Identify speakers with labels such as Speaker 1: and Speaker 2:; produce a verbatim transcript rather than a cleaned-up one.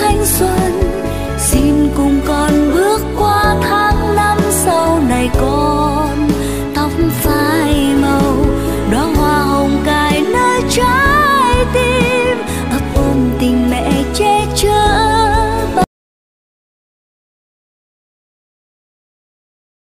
Speaker 1: thanh xuân, xin cùng con bước qua tháng